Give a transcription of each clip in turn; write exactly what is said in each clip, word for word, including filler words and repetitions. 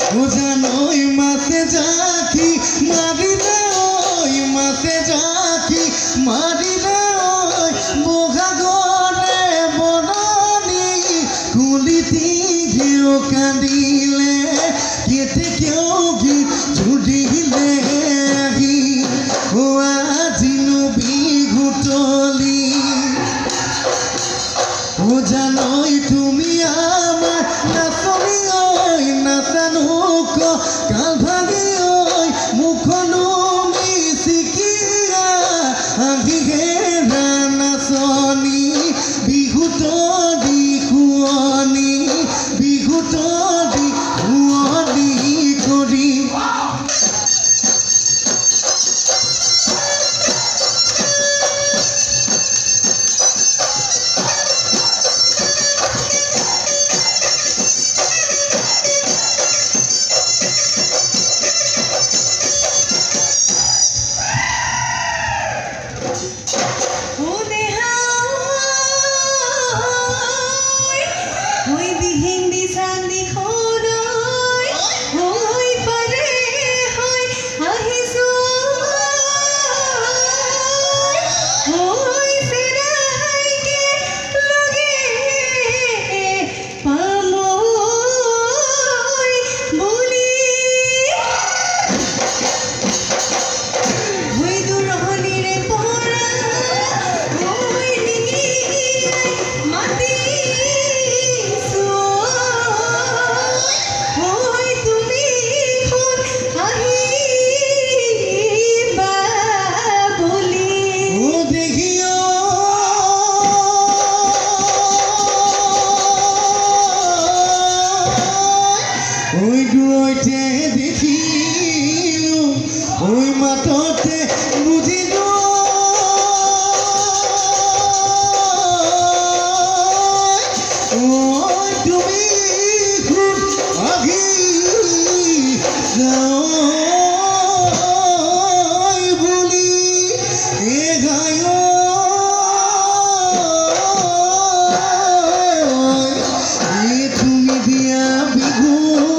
জানই মাছে জাকি মারিলে ওই মাছে জাকি মারিলে ওই বগাগরে বননি কুলিতি ঘেও কান্দিলে কেতে কেউ গি ঝুডিলে আহি ও আজি নবী ঘুটলি ও জানই তুমি আমার নাচনি ওই নাচানো কাল ভাগি ওই মুখনো মিচিকিয়া আহি ঘেৰা নাচনি বিহুত দি খুৱনি বিহুত দি খুৱনি কৰি ওই দুইতে দেখিলো ওই মাততে বুঝিলো ওই তুমি খুব আগি যাও বলি এ গায় তুমি দিয়া বিহু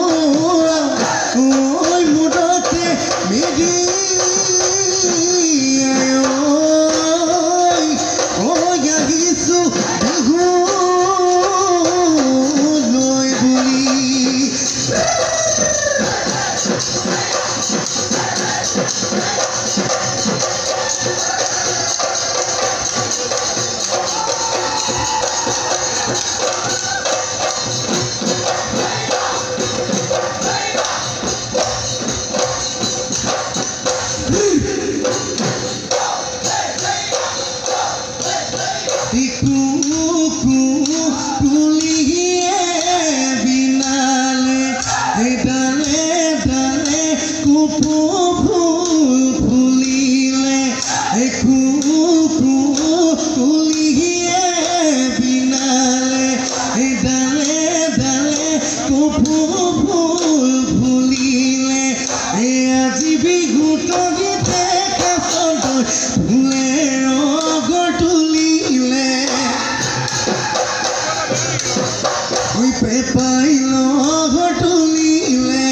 পাইলো ঘটুলিলে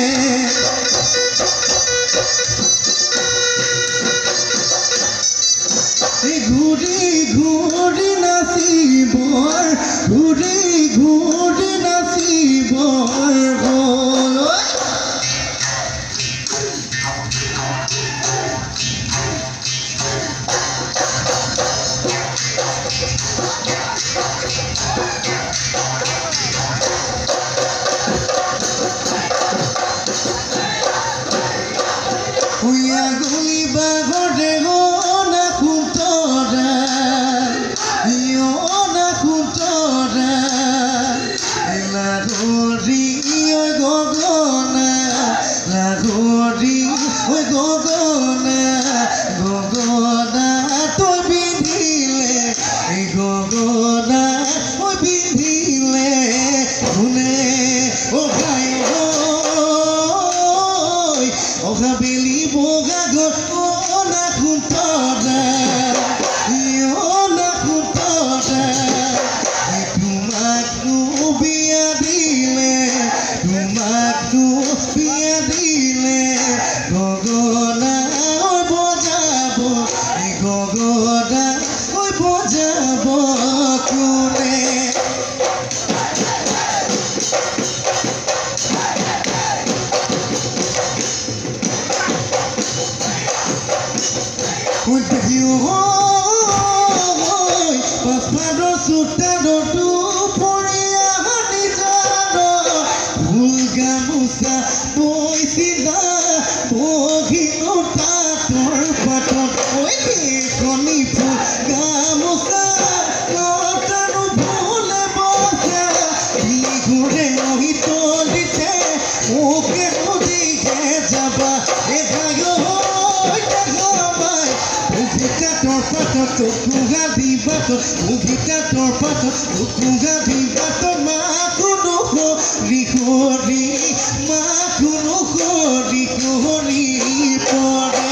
ঘুরি ঘুরি নাচিবৰ ঘুরি ঘুরি নাচিবৰ গল পাছফালৰ চোতালতো পৰিয়া নিজান ফুল গামোচা বৈছিলা বহিনো তাঁতৰ পাতত ঐ শনি ফুল গামোচা লতানো ফুলে বচা বিহুৰে মহিতলিতে মোকে সুধিহে যাবা Ugigator pato, ugabi bato, ugigator pato, ugabi bato, makuno hori hori, makuno hori hori pore.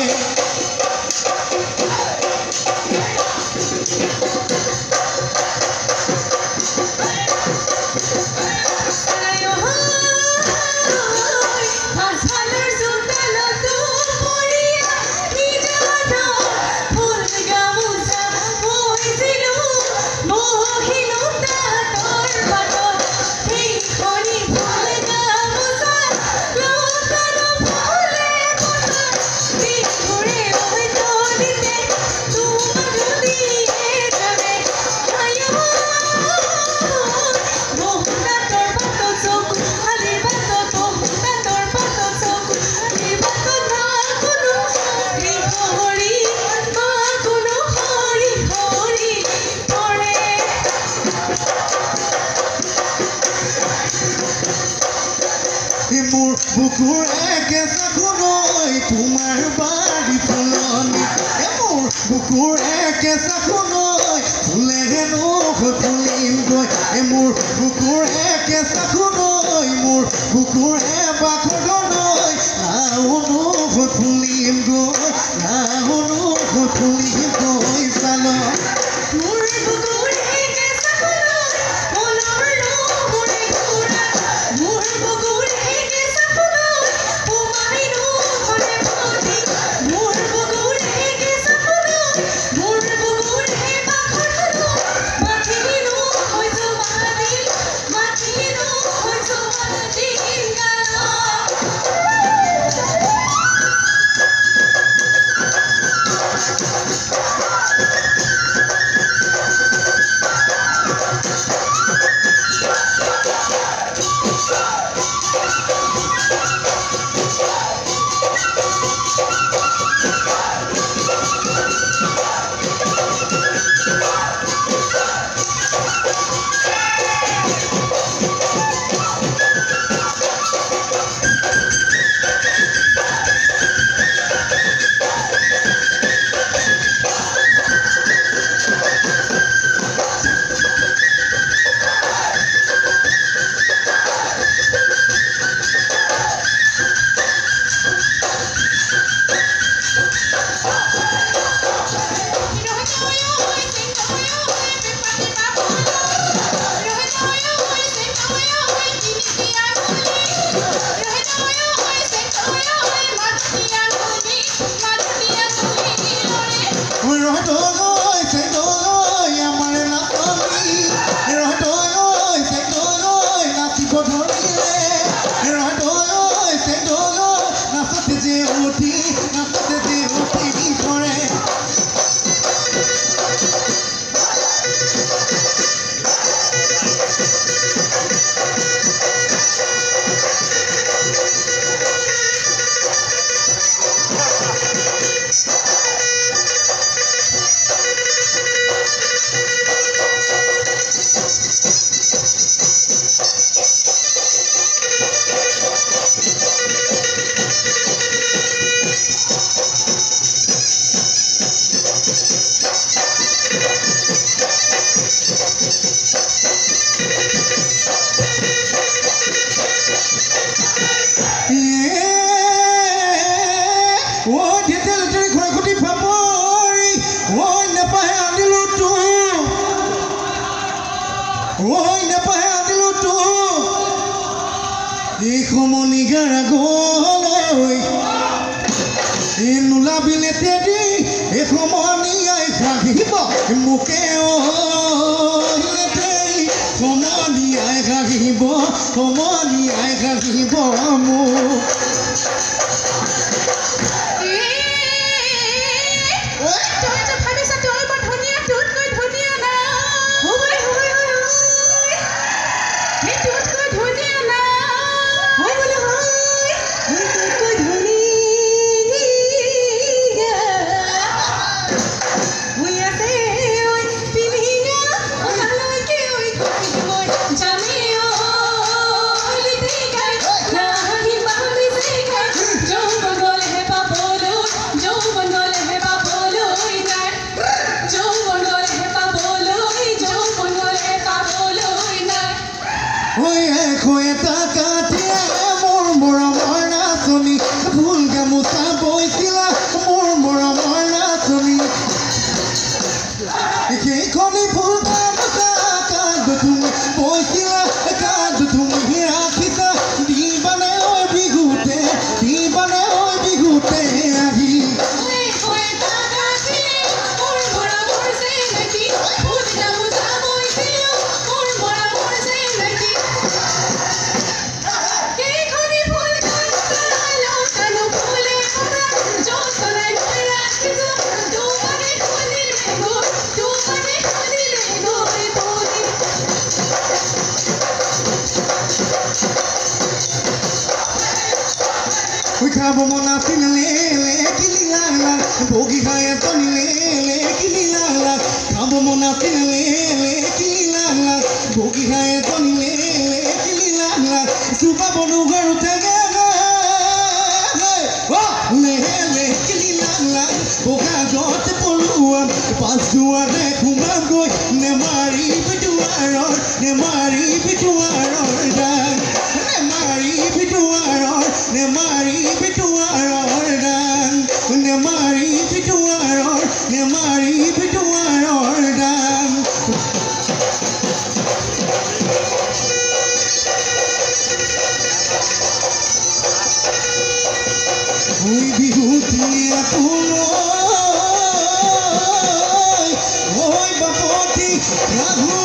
মোৰ বুকুৰ একেচা খুনৈ তোমাৰ বাৰী ফুলনি মোৰ বুকুৰ একেচা খুনৈ ফুলে হেনো ফুলিমগৈ মোৰ বুকুৰ একেচা খুনৈ মোৰ বুকুৰ এবাখনৈ নাওনো ফুলিমগৈ নাওনো ফুলিমগৈ চাল মোৰ বুকুৰ একেচা খুনৈ ফুলৰ লোভৰে ঘূৰা মোৰ বুকুৰ Oi na paha dilutu Ikhomoni gara goloi Inula biletedi Ikhomoni ai khagibo Mukeo Iletei Khomoni ai khagibo Khomoni ai khagibo Mu Oi, খাব মন আছিল লে কিনি লাগ লাগ ভোগী খায় তনি লে কিনি লাগ লাগ খাব মন আছিল লে কিনি লাগ লাগ ভোগী খায় তনি লে কিনি লাগ লাগ চুপা বনু ঘৰ উঠেগে লে লে কিনি লাগ লাগ বোকা গত পলোৱা পাছুৱাৰে ঘুমা গৈ নেমাৰি পিটুৱাৰৰ নেমাৰি পিটুৱাৰৰ ডাক নেমাৰি পিটুৱাৰৰ নেমাৰি পিটুৱাৰৰ ডাক নেমাৰি পিটুৱাৰৰ নেমাৰি পিটুৱাৰৰ ডাক ওই বিহুতীয়া তুলয় ওই বাপতি ৰাহু